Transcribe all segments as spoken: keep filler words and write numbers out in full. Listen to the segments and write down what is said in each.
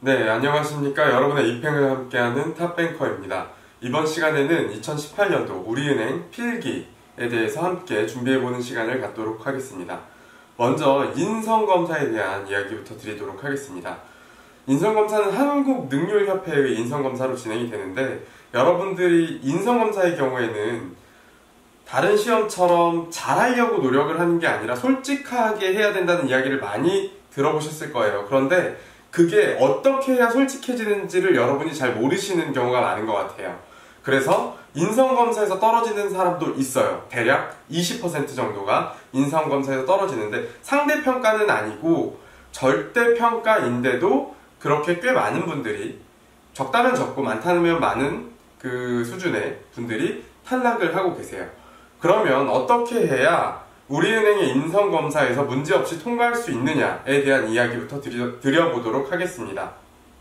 네, 안녕하십니까. 여러분의 입행을 함께하는 탑뱅커입니다. 이번 시간에는 이천십팔 년도 우리은행 필기에 대해서 함께 준비해보는 시간을 갖도록 하겠습니다. 먼저 인성검사에 대한 이야기부터 드리도록 하겠습니다. 인성검사는 한국능률협회의 인성검사로 진행이 되는데, 여러분들이 인성검사의 경우에는 다른 시험처럼 잘하려고 노력을 하는 게 아니라 솔직하게 해야 된다는 이야기를 많이 들어보셨을 거예요. 그런데 그게 어떻게 해야 솔직해지는지를 여러분이 잘 모르시는 경우가 많은 것 같아요. 그래서 인성검사에서 떨어지는 사람도 있어요. 대략 이십 퍼센트 정도가 인성검사에서 떨어지는데, 상대평가는 아니고 절대평가인데도 그렇게 꽤 많은 분들이, 적다면 적고 많다면 많은 그 수준의 분들이 탈락을 하고 계세요. 그러면 어떻게 해야 우리은행의 인성검사에서 문제없이 통과할 수 있느냐에 대한 이야기부터 드려, 드려보도록 하겠습니다.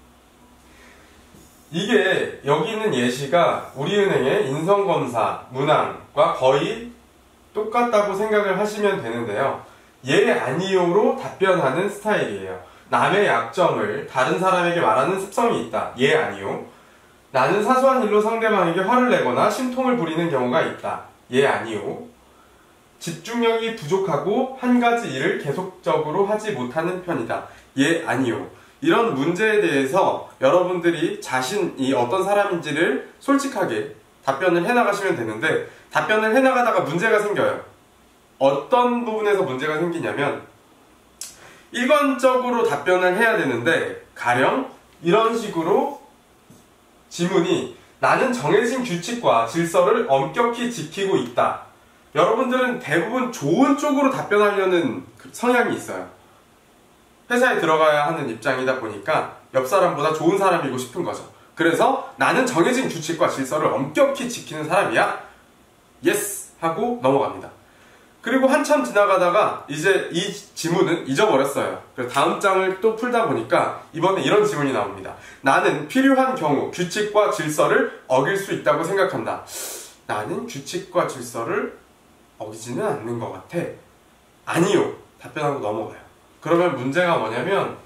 이게 여기 있는 예시가 우리은행의 인성검사 문항과 거의 똑같다고 생각을 하시면 되는데요. 예, 아니요로 답변하는 스타일이에요. 남의 약점을 다른 사람에게 말하는 습성이 있다. 예, 아니요. 나는 사소한 일로 상대방에게 화를 내거나 심통을 부리는 경우가 있다. 예, 아니요. 집중력이 부족하고 한 가지 일을 계속적으로 하지 못하는 편이다. 예, 아니요. 이런 문제에 대해서 여러분들이 자신이 어떤 사람인지를 솔직하게 답변을 해나가시면 되는데, 답변을 해나가다가 문제가 생겨요. 어떤 부분에서 문제가 생기냐면, 일관적으로 답변을 해야 되는데 가령 이런 식으로 지문이 나는 정해진 규칙과 질서를 엄격히 지키고 있다. 여러분들은 대부분 좋은 쪽으로 답변하려는 성향이 있어요. 회사에 들어가야 하는 입장이다 보니까 옆 사람보다 좋은 사람이고 싶은 거죠. 그래서 나는 정해진 규칙과 질서를 엄격히 지키는 사람이야. 예스! 하고 넘어갑니다. 그리고 한참 지나가다가 이제 이 지문은 잊어버렸어요. 그래서 다음 장을 또 풀다 보니까 이번에 이런 지문이 나옵니다. 나는 필요한 경우 규칙과 질서를 어길 수 있다고 생각한다. 나는 규칙과 질서를 어기지는 않는 것 같아. 아니요. 답변하고 넘어가요. 그러면 문제가 뭐냐면,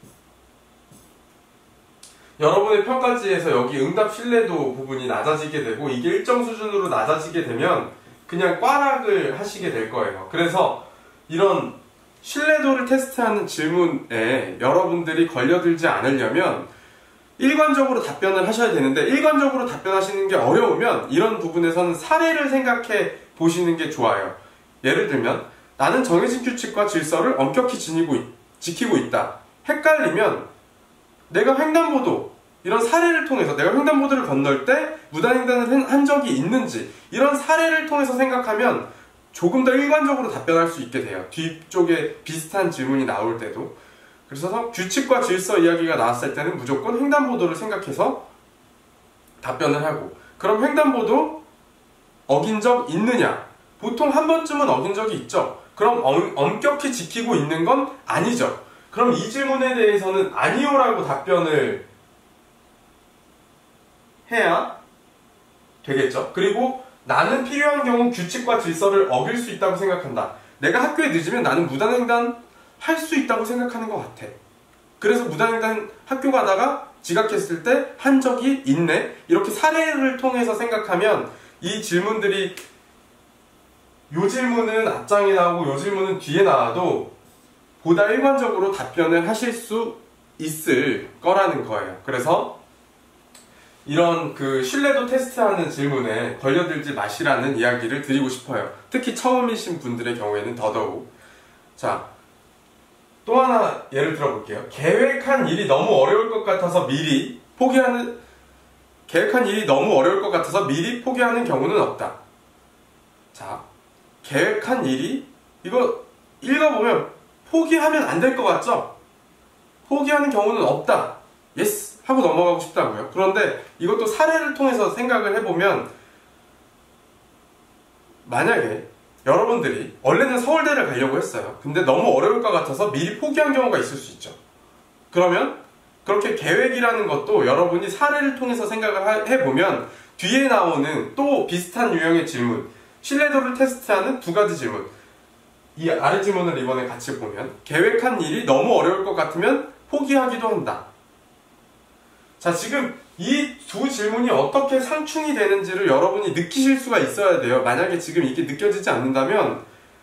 여러분의 평가지에서 여기 응답 신뢰도 부분이 낮아지게 되고, 이게 일정 수준으로 낮아지게 되면 그냥 꽈락을 하시게 될 거예요. 그래서 이런 신뢰도를 테스트하는 질문에 여러분들이 걸려들지 않으려면 일관적으로 답변을 하셔야 되는데, 일관적으로 답변하시는 게 어려우면 이런 부분에서는 사례를 생각해 보시는 게 좋아요. 예를 들면 나는 정해진 규칙과 질서를 엄격히 지니고, 지키고 있다. 헷갈리면 내가 횡단보도, 이런 사례를 통해서 내가 횡단보도를 건널 때 무단횡단을 한 적이 있는지, 이런 사례를 통해서 생각하면 조금 더 일관적으로 답변할 수 있게 돼요. 뒤쪽에 비슷한 질문이 나올 때도. 그래서 규칙과 질서 이야기가 나왔을 때는 무조건 횡단보도를 생각해서 답변을 하고, 그럼 횡단보도 어긴 적 있느냐? 보통 한 번쯤은 어긴 적이 있죠. 그럼 엄, 엄격히 지키고 있는 건 아니죠. 그럼 이 질문에 대해서는 아니요라고 답변을 해야 되겠죠. 그리고 나는 필요한 경우 규칙과 질서를 어길 수 있다고 생각한다. 내가 학교에 늦으면 나는 무단횡단 할 수 있다고 생각하는 것 같아. 그래서 무단횡단 학교 가다가 지각했을 때 한 적이 있네. 이렇게 사례를 통해서 생각하면 이 질문들이, 요 질문은 앞장에 나오고 요 질문은 뒤에 나와도 보다 일관적으로 답변을 하실 수 있을 거라는 거예요. 그래서 이런 그 신뢰도 테스트하는 질문에 걸려들지 마시라는 이야기를 드리고 싶어요. 특히 처음이신 분들의 경우에는 더더욱. 자, 또 하나 예를 들어볼게요. 계획한 일이 너무 어려울 것 같아서 미리 포기하는, 계획한 일이 너무 어려울 것 같아서 미리 포기하는 경우는 없다. 자, 계획한 일이, 이거 읽어보면 포기하면 안 될 것 같죠? 포기하는 경우는 없다. 예스! 하고 넘어가고 싶다고요. 그런데 이것도 사례를 통해서 생각을 해보면, 만약에 여러분들이 원래는 서울대를 가려고 했어요. 근데 너무 어려울 것 같아서 미리 포기한 경우가 있을 수 있죠. 그러면 그렇게 계획이라는 것도 여러분이 사례를 통해서 생각을 해보면 뒤에 나오는 또 비슷한 유형의 질문, 신뢰도를 테스트하는 두 가지 질문, 이 아래 질문을 이번에 같이 보면 계획한 일이 너무 어려울 것 같으면 포기하기도 한다. 자, 지금 이 두 질문이 어떻게 상충이 되는지를 여러분이 느끼실 수가 있어야 돼요. 만약에 지금 이게 느껴지지 않는다면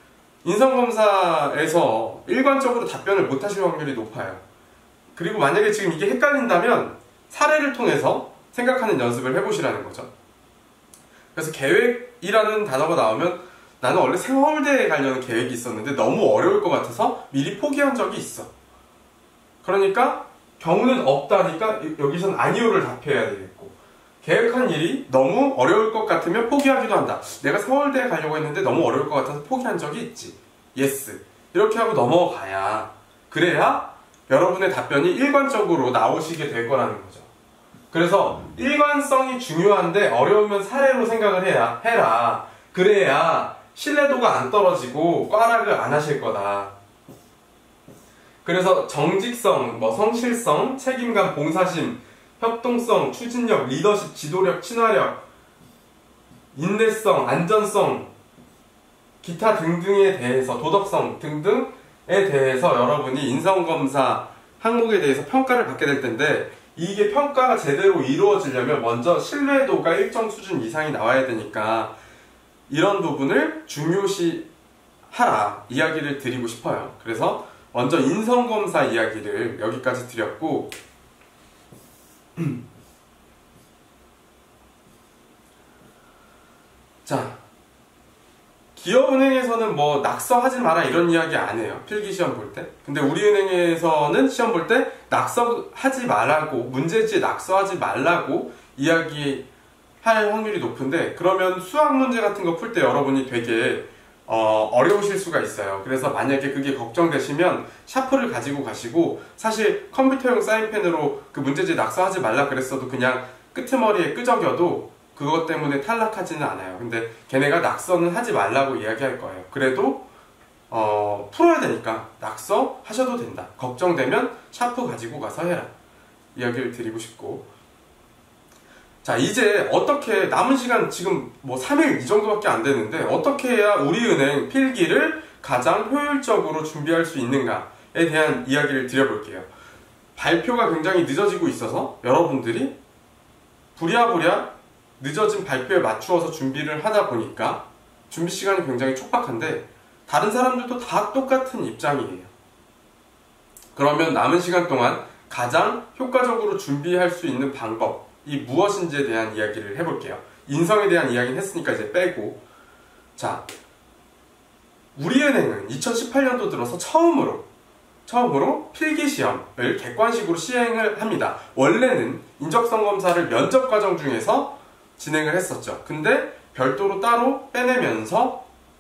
인성검사에서 일관적으로 답변을 못 하실 확률이 높아요. 그리고 만약에 지금 이게 헷갈린다면 사례를 통해서 생각하는 연습을 해보시라는 거죠. 그래서 계획이라는 단어가 나오면 나는 원래 서울대에 가려는 계획이 있었는데 너무 어려울 것 같아서 미리 포기한 적이 있어. 그러니까 경우는 없다니까 여기선 아니오를 답해야 되겠고, 계획한 일이 너무 어려울 것 같으면 포기하기도 한다. 내가 서울대에 가려고 했는데 너무 어려울 것 같아서 포기한 적이 있지. 예스. 이렇게 하고 넘어가야, 그래야 여러분의 답변이 일관적으로 나오시게 될 거라는 거죠. 그래서 일관성이 중요한데 어려우면 사례로 생각을 해야, 해라. 그래야 신뢰도가 안 떨어지고 꽈락을 안 하실 거다. 그래서 정직성, 뭐 성실성, 책임감, 봉사심, 협동성, 추진력, 리더십, 지도력, 친화력, 인내성, 안전성, 기타 등등에 대해서, 도덕성 등등에 대해서 여러분이 인성검사 항목에 대해서 평가를 받게 될 텐데, 이게 평가가 제대로 이루어지려면 먼저 신뢰도가 일정 수준 이상이 나와야 되니까 이런 부분을 중요시 하라 이야기를 드리고 싶어요. 그래서 먼저 인성검사 이야기를 여기까지 드렸고, 자, 기업은행에서는 뭐 낙서하지 마라 이런 이야기 안 해요. 필기시험 볼 때. 근데 우리은행에서는 시험 볼 때 낙서하지 말라고, 문제지에 낙서하지 말라고 이야기할 확률이 높은데, 그러면 수학 문제 같은 거 풀 때 여러분이 되게 어, 어려우실 수가 있어요. 그래서 만약에 그게 걱정되시면 샤프를 가지고 가시고, 사실 컴퓨터용 사인펜으로 그 문제지 낙서하지 말라 그랬어도 그냥 끄트머리에 끄적여도 그것 때문에 탈락하지는 않아요. 근데 걔네가 낙서는 하지 말라고 이야기할 거예요. 그래도 어, 풀어야 되니까 낙서 하셔도 된다. 걱정되면 샤프 가지고 가서 해라. 이야기를 드리고 싶고, 자, 이제 어떻게, 남은 시간 지금 뭐 삼 일 이 정도밖에 안 되는데 어떻게 해야 우리은행 필기를 가장 효율적으로 준비할 수 있는가에 대한 이야기를 드려볼게요. 발표가 굉장히 늦어지고 있어서 여러분들이 부랴부랴 늦어진 발표에 맞추어서 준비를 하다 보니까 준비 시간이 굉장히 촉박한데 다른 사람들도 다 똑같은 입장이에요. 그러면 남은 시간 동안 가장 효과적으로 준비할 수 있는 방법, 이 무엇인지에 대한 이야기를 해볼게요. 인성에 대한 이야기는 했으니까 이제 빼고, 자, 우리은행은 이천십팔 년도 들어서 처음으로 처음으로 필기시험을 객관식으로 시행을 합니다. 원래는 인적성 검사를 면접 과정 중에서 진행을 했었죠. 근데 별도로 따로 빼내면서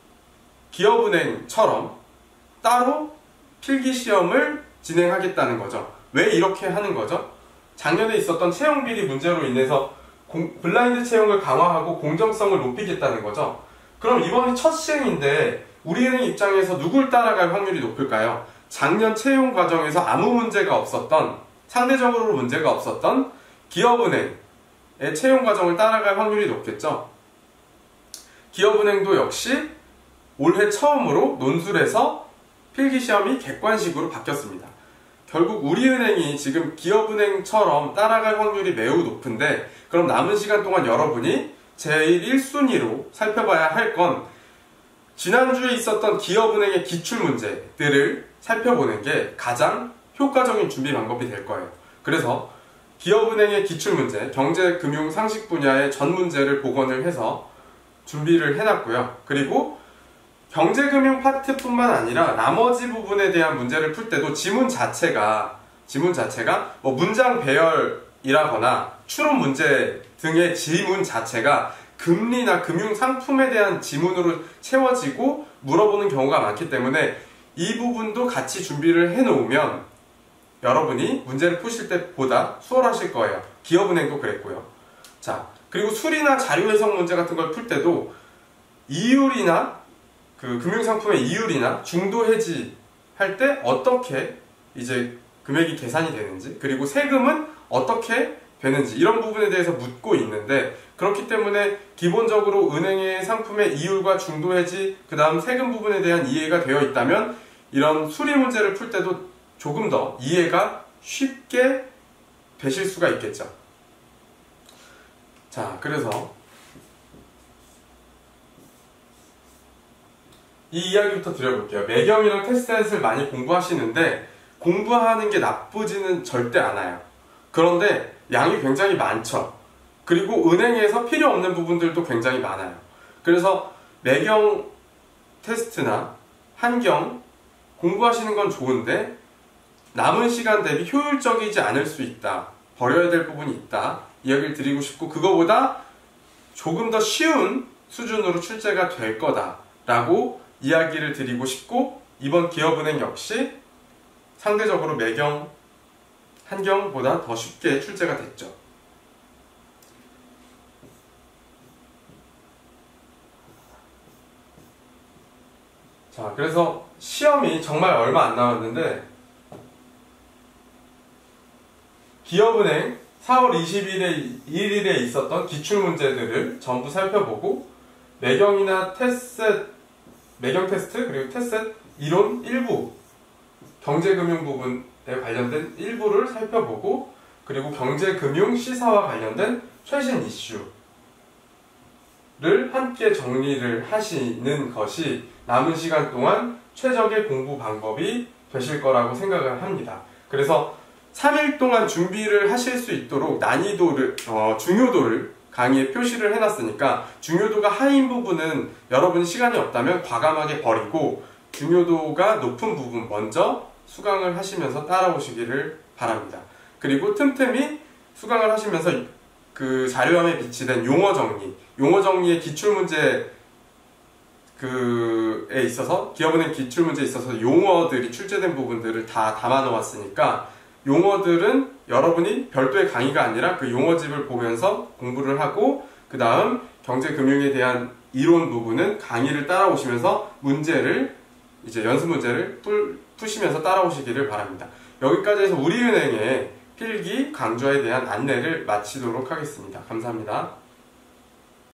기업은행처럼 따로 필기시험을 진행하겠다는 거죠. 왜 이렇게 하는 거죠? 작년에 있었던 채용비리 문제로 인해서 공, 블라인드 채용을 강화하고 공정성을 높이겠다는 거죠. 그럼 이번이 첫 시행인데 우리은행 입장에서 누굴 따라갈 확률이 높을까요? 작년 채용 과정에서 아무 문제가 없었던, 상대적으로 문제가 없었던 기업은행의 채용 과정을 따라갈 확률이 높겠죠. 기업은행도 역시 올해 처음으로 논술에서 필기시험이 객관식으로 바뀌었습니다. 결국 우리은행이 지금 기업은행처럼 따라갈 확률이 매우 높은데, 그럼 남은 시간 동안 여러분이 제일 일 순위로 살펴봐야 할 건 지난주에 있었던 기업은행의 기출문제들을 살펴보는 게 가장 효과적인 준비 방법이 될 거예요. 그래서 기업은행의 기출문제, 경제, 금융, 상식 분야의 전 문제를 복원을 해서 준비를 해놨고요. 그리고 경제금융 파트뿐만 아니라 나머지 부분에 대한 문제를 풀 때도 지문 자체가 지문 자체가 뭐 문장 배열이라거나 추론 문제 등의 지문 자체가 금리나 금융 상품에 대한 지문으로 채워지고 물어보는 경우가 많기 때문에 이 부분도 같이 준비를 해놓으면 여러분이 문제를 푸실 때보다 수월하실 거예요. 기업은행도 그랬고요. 자, 그리고 수리나 자료 해석 문제 같은 걸 풀 때도 이율이나 그 금융상품의 이율이나 중도 해지 할 때 어떻게 이제 금액이 계산이 되는지, 그리고 세금은 어떻게 되는지, 이런 부분에 대해서 묻고 있는데, 그렇기 때문에 기본적으로 은행의 상품의 이율과 중도 해지, 그 다음 세금 부분에 대한 이해가 되어 있다면 이런 수리 문제를 풀 때도 조금 더 이해가 쉽게 되실 수가 있겠죠. 자, 그래서 이 이야기부터 드려볼게요. 매경이랑 테스트넷을 많이 공부하시는데 공부하는 게 나쁘지는 절대 않아요. 그런데 양이 굉장히 많죠. 그리고 은행에서 필요 없는 부분들도 굉장히 많아요. 그래서 매경 테스트나 한경 공부하시는 건 좋은데 남은 시간 대비 효율적이지 않을 수 있다. 버려야 될 부분이 있다. 이야기를 드리고 싶고, 그거보다 조금 더 쉬운 수준으로 출제가 될 거다라고 이야기를 드리고 싶고, 이번 기업은행 역시 상대적으로 매경, 한경보다 더 쉽게 출제가 됐죠. 자, 그래서 시험이 정말 얼마 안 남았는데 기업은행 사월 이십일일에 있었던 기출문제들을 전부 살펴보고 매경이나 테스트, 매경 테스트 그리고 테스트 이론 일부, 경제금융 부분에 관련된 일부를 살펴보고, 그리고 경제금융 시사와 관련된 최신 이슈를 함께 정리를 하시는 것이 남은 시간 동안 최적의 공부 방법이 되실 거라고 생각을 합니다. 그래서 삼 일 동안 준비를 하실 수 있도록 난이도를, 어, 중요도를 강의에 표시를 해놨으니까 중요도가 하인 부분은 여러분 시간이 없다면 과감하게 버리고 중요도가 높은 부분 먼저 수강을 하시면서 따라오시기를 바랍니다. 그리고 틈틈이 수강을 하시면서 그 자료함에 비치된 용어 정리, 용어 정리의 기출문제 그에 있어서, 기업은행 기출문제에 있어서 용어들이 출제된 부분들을 다 담아 놓았으니까 용어들은 여러분이 별도의 강의가 아니라 그 용어집을 보면서 공부를 하고, 그 다음 경제금융에 대한 이론 부분은 강의를 따라오시면서 문제를, 이제 연습 문제를 풀, 푸시면서 따라오시기를 바랍니다. 여기까지 해서 우리은행의 필기 강좌에 대한 안내를 마치도록 하겠습니다. 감사합니다.